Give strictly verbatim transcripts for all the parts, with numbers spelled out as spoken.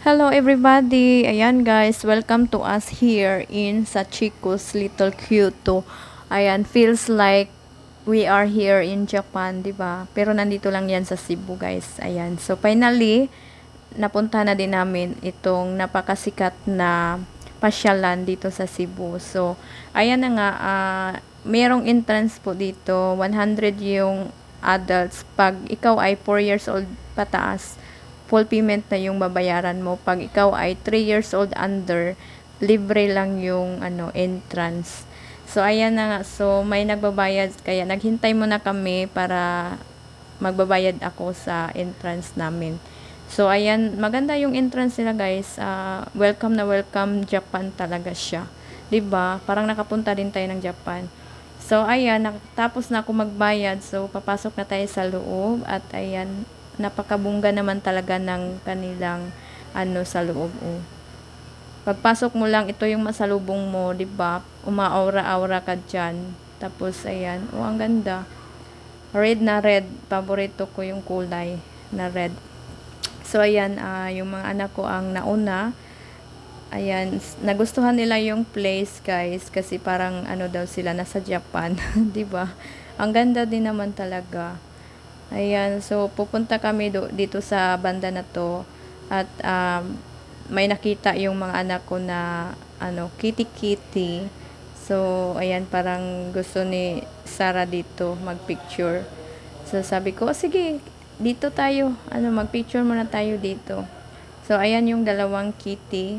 Hello everybody! Ayan guys, welcome to us here in Sachiko's Little Kyoto. Ayan, feels like we are here in Japan, 'di ba? Pero nandito lang 'yan sa Cebu, guys. Ayan. So finally, napunta na din namin itong napakasikat na pasyalan dito sa Cebu. So, ayan na nga, uh, merong entrance po dito. one hundred yung adults. Pag ikaw ay four years old pataas, full payment na yung babayaran mo. Pag ikaw ay three years old under, libre lang yung ano entrance. So, ayan na nga. So, may nagbabayad. Kaya, naghintay muna kami para magbabayad ako sa entrance namin. So, ayan. Maganda yung entrance nila, guys. Uh, welcome na welcome Japan talaga siya. 'Di ba? Parang nakapunta din tayo ng Japan. So, ayan. Tapos na ako magbayad. So, papasok na tayo sa loob. At, ayan. Napakabungga naman talaga ng kanilang ano sa loob. Oh. Pagpasok mo lang, ito yung masalubong mo, 'di ba? Umaura-aura ka diyan. Tapos ayan, oh ang ganda. Red na red, paborito ko yung kulay na red. So ayan, uh, yung mga anak ko ang nauna. Ayan, nagustuhan nila yung place, guys, kasi parang ano daw sila nasa Japan, 'di ba? Ang ganda din naman talaga. Ayan, so pupunta kami do, dito sa banda na to at um, may nakita yung mga anak ko na ano, kitty-kitty. So, ayan, parang gusto ni Sarah dito magpicture. So, sabi ko, oh, sige, dito tayo. Ano, magpicture muna tayo dito. So, ayan yung dalawang kitty.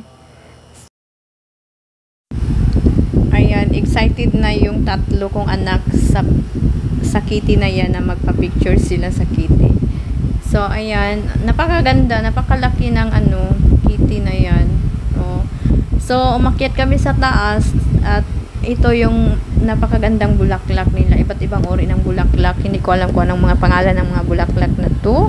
Ayan, excited na yung tatlo kong anak sa sa kitty na yan na magpa-picture sila sa kitty. So, ayan, napakaganda, napakalaki ng ano, kitty na yan. Oh. So, umakyat kami sa taas at ito yung napakagandang bulaklak nila. Iba't ibang uri ng bulaklak. Hindi ko alam kung anong mga pangalan ng mga bulaklak na to.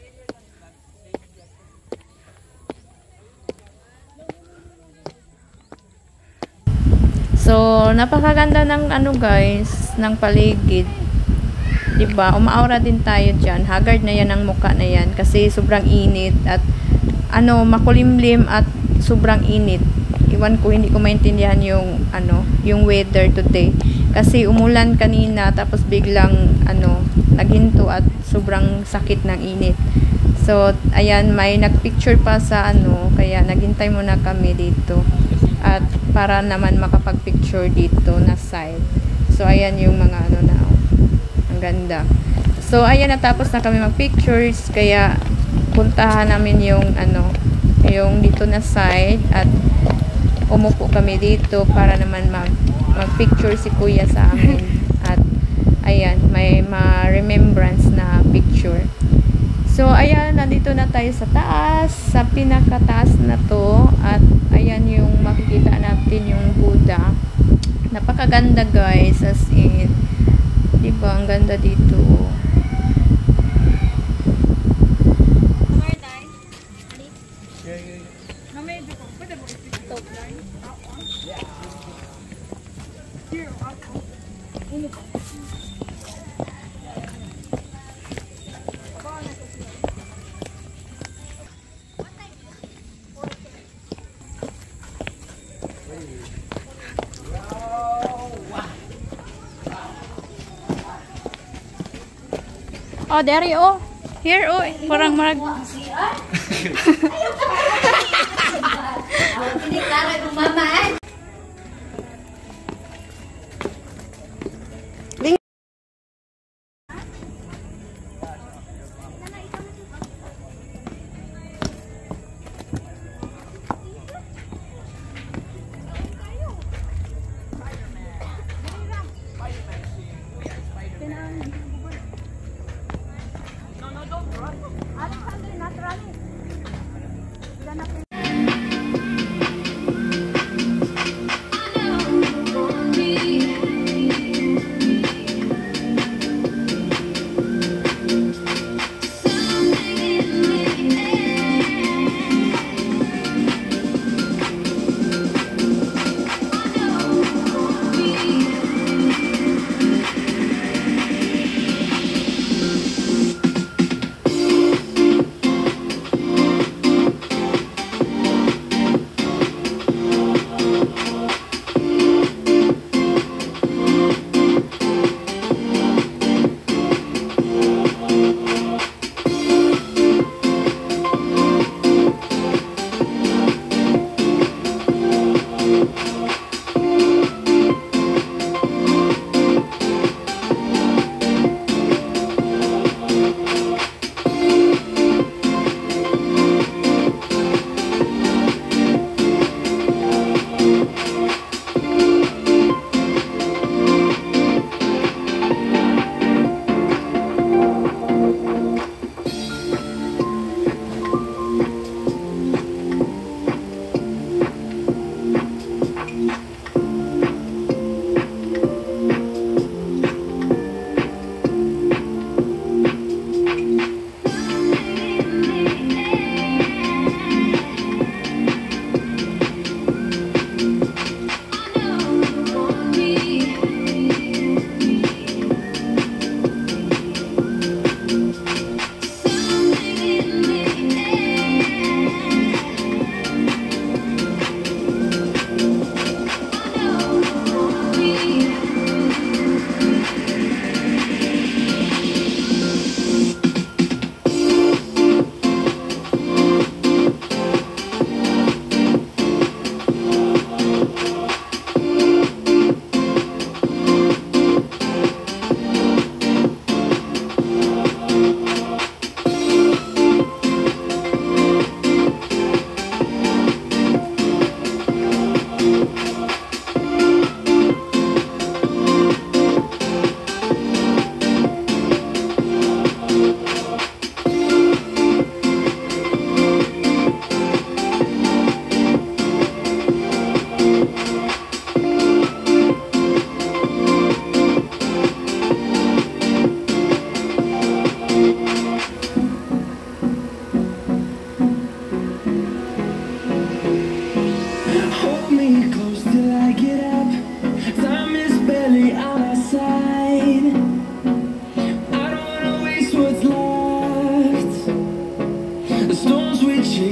So, napakaganda ng ano guys, ng paligid. Diba? Umaura din tayo dyan. Haggard na yan ang muka na yan kasi sobrang init at ano, makulimlim at sobrang init. Iwan ko, hindi ko maintindihan yung ano, yung weather today. Kasi umulan kanina tapos biglang ano, naghinto at sobrang sakit ng init. So, ayan, may nagpicture pa sa ano, kaya naghintay muna kami dito. At para naman makapag-picture dito na side. So, ayan yung mga ano na, ang ganda. So, ayan, natapos na kami mag-pictures, kaya puntahan namin yung ano, yung dito na side at umupo kami dito para naman mag mag-picture si kuya sa amin. At ayan, may ma-remembrance na picture. So, ayan, nandito na tayo sa taas, sa pinakataas na to. At ayan yung makikita natin yung Buddha. Napakaganda guys, as in. Diba, ang ganda dito. Oh, there you oh. Here oh, parang marag. Ini cara mama eh.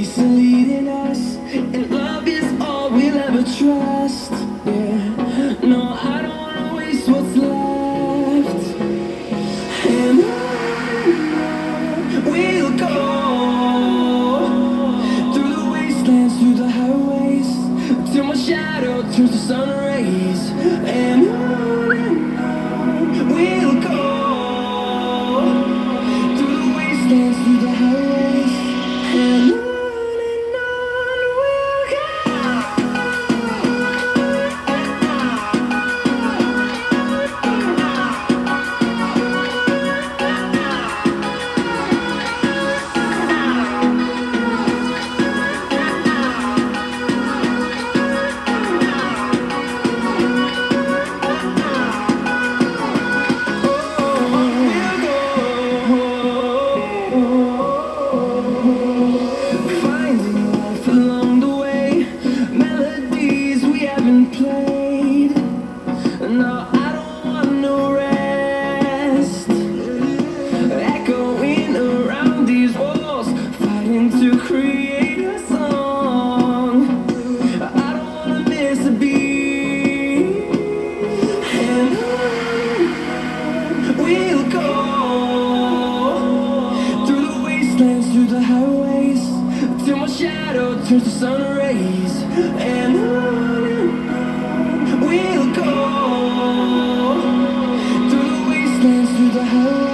ways are leading us, and love is all we'll ever trust. Yeah, no, I don't wanna waste what's left. And on we'll go, through the wastelands, through the highways, till my shadow turns to sun rays. And on and on we'll go, through the wastelands, through the highways, and on. Played. No, I don't want no rest. Echoing around these walls, fighting to create a song. I don't wanna miss a beat. And on we'll go, through the wastelands, through the highways, till my shadow turns to sun rays. And on we'll go, through the wastelands, through the highways.